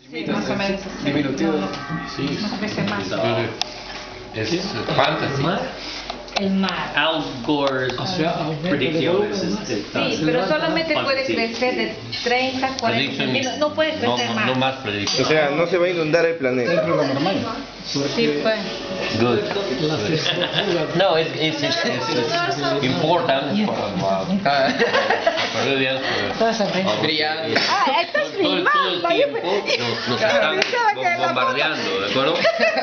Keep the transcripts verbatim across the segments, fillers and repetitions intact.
Sí, más o menos. Diminutivo. Sí. Unas veces más. Es fantasy. El mar. Al Gore's predicciones. Sí, pero solamente puede crecer de treinta a cuarenta centímetros. No puede crecer no, más. No más predicciones. O sea, no se va a inundar el planeta. Es lo normal. Sí, pues. Good. No, it's, it's, it's, it's important for Peruvians. Ah, estás Todo, todo el filmando. tiempo nos, nos están bo- bombardeando, ¿de acuerdo?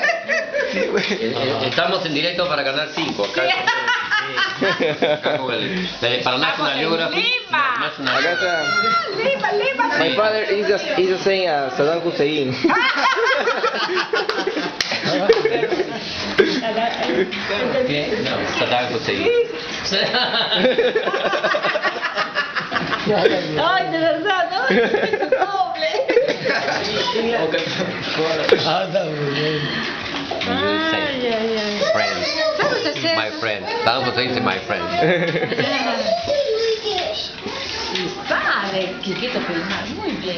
Estamos en directo para Canal cinco, acá. Acá con el, de- para National Geographic. Lima. National Acá está. Lima, Lima. My father is the, is the same as Saddam Hussein. ¿Qué? No, Saddam Hussein. Ay, de verdad, ¿no? Es doble. Ay, ay, ay. Friend. ¿Sabes hacer? My friend. Saddam Hussein is my friend. Vale, Quiquito filmar, muy bien.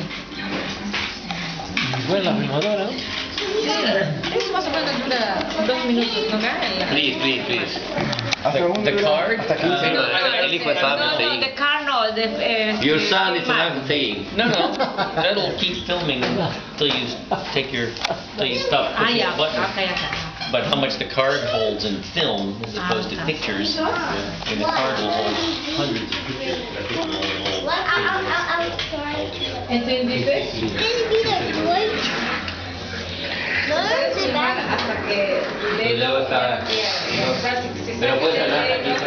Buena filmadora. Eso más o menos dura dos minutos, ¿no? Please, please, please. The, The card? Uh, el hijo de Saddam No, no, Hussein. the car no, the, eh, Your son is filmar. Saddam Hussein. No, no. That'll keep filming until you take your, till you stop Ah, pushing ya, the button. okay, okay. But how much the card holds in film as opposed to pictures, and the card will hold hundreds of pictures. But I think it will only hold ¿Entendiste? Hasta que Y luego está- Pero puedes hablar aquí.